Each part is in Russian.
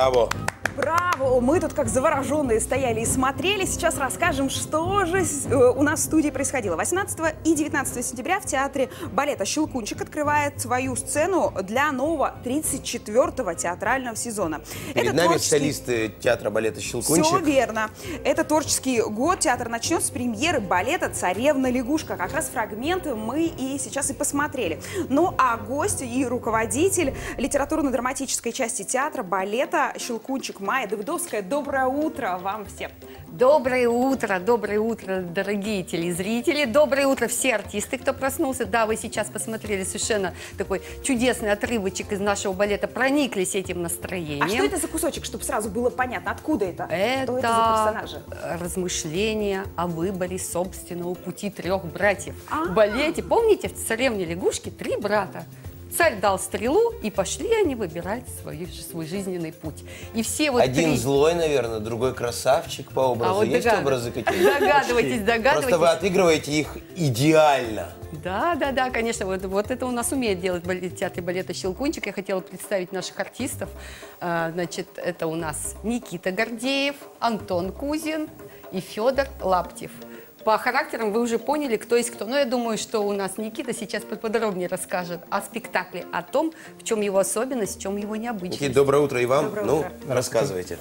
Браво! Браво! Мы тут как завороженные стояли и смотрели. Сейчас расскажем, что же у нас в студии происходило. 18 и 19 сентября в театре балета «Щелкунчик» открывает свою сцену для нового 34-го театрального сезона. Перед нами солисты театра балета «Щелкунчик». Все верно. Это творческий год. Театр начнет с премьеры балета «Царевна-лягушка». Как раз фрагменты мы и сейчас и посмотрели. Ну а гость и руководитель литературно-драматической части театра балета «Щелкунчик» Майя Давыдовская. Доброе утро вам всем! Доброе утро, дорогие телезрители, доброе утро все артисты, кто проснулся. Да, вы сейчас посмотрели совершенно такой чудесный отрывочек из нашего балета, прониклись этим настроением. А что это за кусочек, чтобы сразу было понятно, откуда это? Что это за персонажи? Размышления о выборе собственного пути трех братьев. В балете, помните, в «Царевне лягушки» 3 брата. Царь дал стрелу, и пошли они выбирать свой жизненный путь. И все вот один злой, наверное, другой красавчик по образу. вот есть образы какие-то? Догадывайтесь. Просто вы отыгрываете их идеально. Да, конечно, вот это у нас умеет делать в театре балета «Щелкунчик». Я хотела представить наших артистов. Значит, это у нас Никита Гордеев, Антон Кузин и Федор Лаптев. По характерам вы уже поняли, кто есть кто. Но я думаю, что у нас Никита сейчас подробнее расскажет о спектакле, о том, в чем его особенность, в чем его необычность. Никита, доброе утро и вам. Доброе утро. утро. Рассказывайте.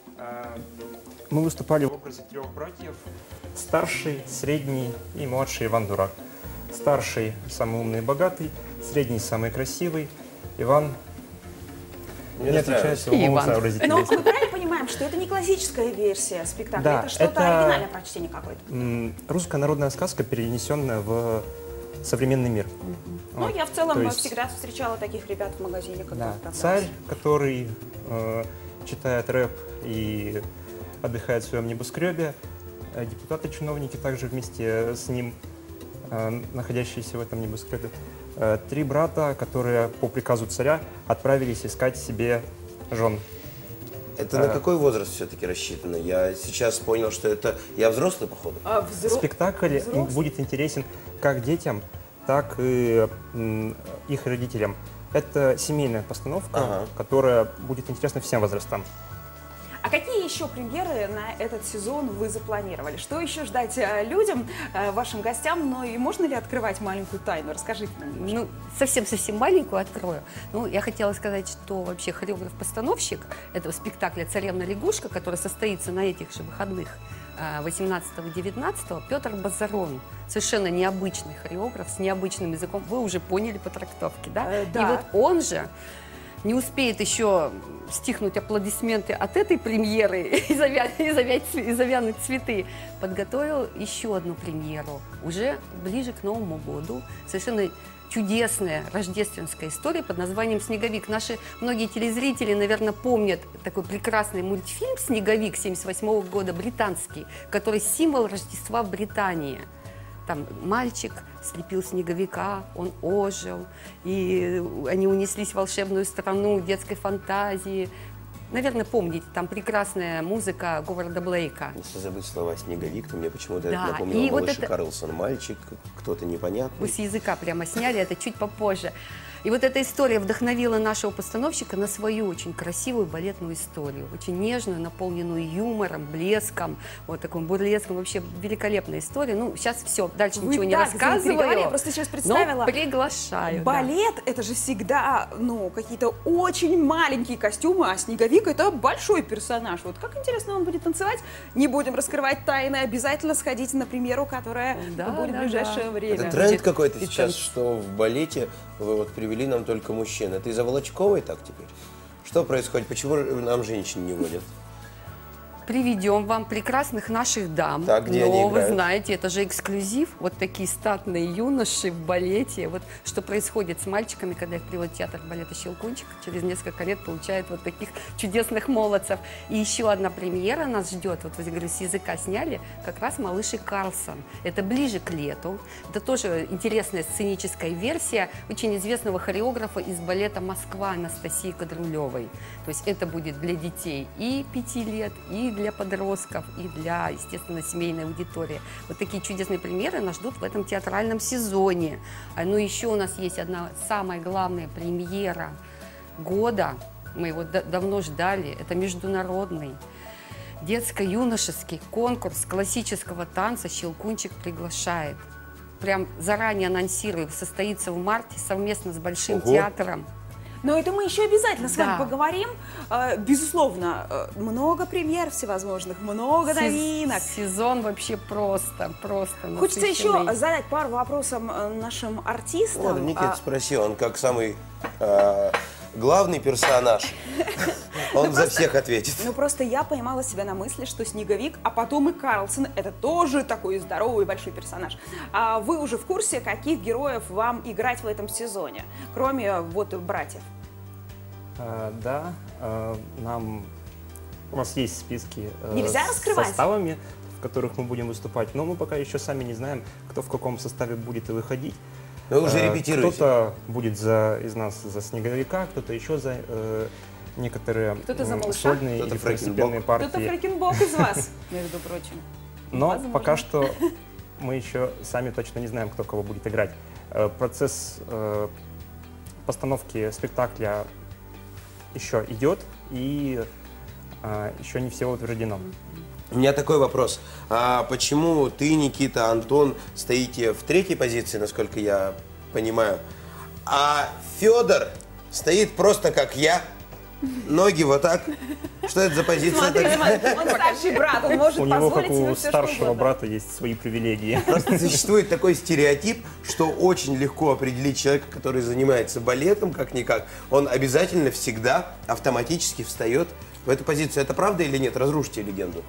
Мы выступали в образе 3 братьев. Старший, средний и младший Иван Дурак. Старший – самый умный и богатый, средний – самый красивый. Иван не отличается умом Но сообразительностью. мы правильно понимаем, что это не классическая версия спектакля, Да, это что-то оригинальное прочтение какое-то? Русская народная сказка, перенесенная в современный мир. Ну, я в целом То есть, всегда встречала таких ребят в магазине. да, царь, который читает рэп и отдыхает в своем небоскребе, депутаты, чиновники также вместе с ним, находящиеся в этом небоскребе. 3 брата, которые по приказу царя отправились искать себе жен. Это на какой возраст все-таки рассчитано? Я сейчас понял, что это... Я взрослый, походу? Спектакль будет интересен как детям, так и их родителям. Это семейная постановка, которая будет интересна всем возрастам. А какие еще премьеры на этот сезон вы запланировали? Что еще ждать людям, вашим гостям? Ну и можно ли открывать маленькую тайну? Расскажите нам. Ну, совсем-совсем маленькую открою. Ну, я хотела сказать, что вообще хореограф-постановщик этого спектакля «Царевна-лягушка», который состоится на этих же выходных, 18-19, Петр Базарон. Совершенно необычный хореограф с необычным языком. Вы уже поняли по трактовке, да? Да. И вот он же не успеет еще стихнуть аплодисменты от этой премьеры и завянуть цветы, подготовил еще одну премьеру, уже ближе к Новому году. Совершенно чудесная рождественская история под названием «Снеговик». Наши многие телезрители, наверное, помнят такой прекрасный мультфильм «Снеговик» 1978 года, британский, который символ Рождества в Британии. Там мальчик слепил снеговика, он ожил, и они унеслись в волшебную страну детской фантазии. Наверное, помните, там прекрасная музыка Говарда Блейка. Если забыть слова «снеговик», то мне почему-то Да, это напомнило и вот малыша это... Карлсон. Мальчик, кто-то непонятный. Вы с языка прямо сняли, это чуть попозже. И вот эта история вдохновила нашего постановщика на свою очень красивую балетную историю. Очень нежную, наполненную юмором, блеском, вот таким бурлеском. Вообще великолепная история. Ну, сейчас все, дальше ничего не рассказываю. Я просто сейчас представила. Но приглашаю. Балет – это же всегда, ну, какие-то очень маленькие костюмы, а снеговик – это большой персонаж. Вот как интересно он будет танцевать. Не будем раскрывать тайны. Обязательно сходите на премьеру, которая будет в ближайшее время. Это тренд какой-то сейчас, что в балете вы вот привели нам только мужчин. Это из-за Волочковой так теперь? Что происходит? Почему нам женщин не водят? Приведем вам прекрасных наших дам. Так, где но они вы играют? знаете, это же эксклюзив. Вот такие статные юноши в балете. Вот что происходит с мальчиками, когда их приводят в театр балета «Щелкунчик». Через несколько лет получают вот таких чудесных молодцев. И еще одна премьера нас ждет. Вот, я говорю, с языка сняли как раз «Малыш и Карлсон». Это ближе к лету. Это тоже интересная сценическая версия очень известного хореографа из балета «Москва» Анастасии Кадрулевой. То есть это будет для детей и 5 лет, и для подростков, и для, естественно, семейной аудитории. Вот такие чудесные премьеры нас ждут в этом театральном сезоне. Ну, еще у нас есть одна самая главная премьера года. Мы его давно ждали. Это международный детско-юношеский конкурс классического танца «Щелкунчик приглашает». Прям заранее анонсирую, состоится в марте совместно с Большим Ого. театром. Но это мы еще обязательно с вами Да. поговорим. Безусловно, много премьер всевозможных, много новинок. Сезон вообще просто Хочется еще насыщенный. задать пару вопросов нашим артистам. Вот, Никита спросил, он как самый главный персонаж, он за всех ответит. Ну, просто я поймала себя на мысли, что Снеговик, а потом и Карлсон – это тоже такой здоровый большой персонаж. А вы уже в курсе, каких героев вам играть в этом сезоне, кроме вот братьев? Да, у нас есть списки Нельзя с раскрывать? составами, в которых мы будем выступать, но мы пока еще сами не знаем, кто в каком составе будет и выходить. Вы уже репетируете. Кто-то будет из нас за Снеговика, кто-то еще за некоторые Кто-то за Малыша? сольные Кто-то или второстепенные фрэкинбок. партии. Кто-то фрэкинбок из вас, между прочим. Но Возможно. пока что мы еще сами точно не знаем, кто кого будет играть. Процесс постановки спектакля еще идет, и еще не все утверждено. У меня такой вопрос. А почему ты, Никита, Антон стоите в третьей позиции, насколько я понимаю, а Федор стоит просто как я, ноги вот так? Что это за позиция Смотри, такая? смотри, он старший брат, он может У него, как позволить себе у все, что старшего угодно. брата, есть свои привилегии. Просто существует такой стереотип, что очень легко определить человека, который занимается балетом, как-никак. Он обязательно всегда автоматически встает в эту позицию. Это правда или нет? Разрушите легенду.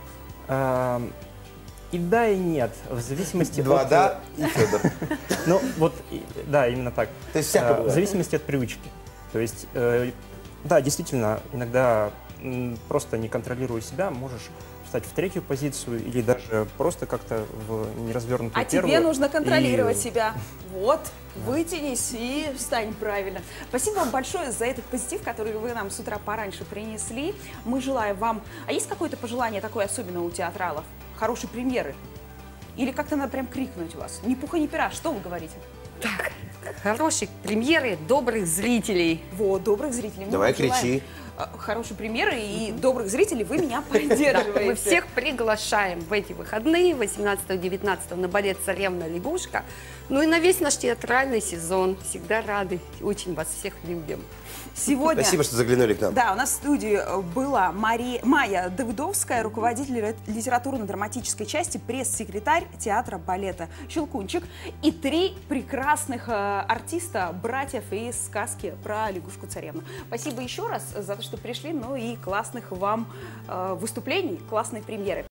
И да, и нет. В зависимости Два от... да и Федор. Ну, вот, да, именно так. То есть всяко В бывает. зависимости от привычки. То есть, да, действительно, иногда просто не контролируя себя, можешь встать в третью позицию или даже просто как-то в неразвернутую А первую. тебе нужно контролировать И- себя. Вот, вытянись и встань правильно. Спасибо вам большое за этот позитив, который вы нам с утра пораньше принесли. Мы желаем вам... А есть какое-то пожелание такое особенное у театралов? Хорошей премьеры? Или как-то надо прям крикнуть у вас? Ни пуха, ни пера. Что вы говорите? Так, хорошей премьеры, добрых зрителей. Вот, добрых зрителей. Мы Давай вам желаем, кричи. Хорошей премьеры и добрых зрителей. Вы меня Да, поддерживаете. мы всех приглашаем в эти выходные, 18-19 на балет «Царевна лягушка». Ну и на весь наш театральный сезон. Всегда рады, очень вас всех любим. Сегодня... Спасибо, что заглянули к нам. Да, у нас в студии была Майя Давыдовская, руководитель литературно-драматической части, пресс-секретарь театра балета «Щелкунчик», и 3 прекрасных артиста, братьев из сказки про лягушку-царевну. Спасибо еще раз за то, что пришли, ну и классных вам выступлений, классной премьеры.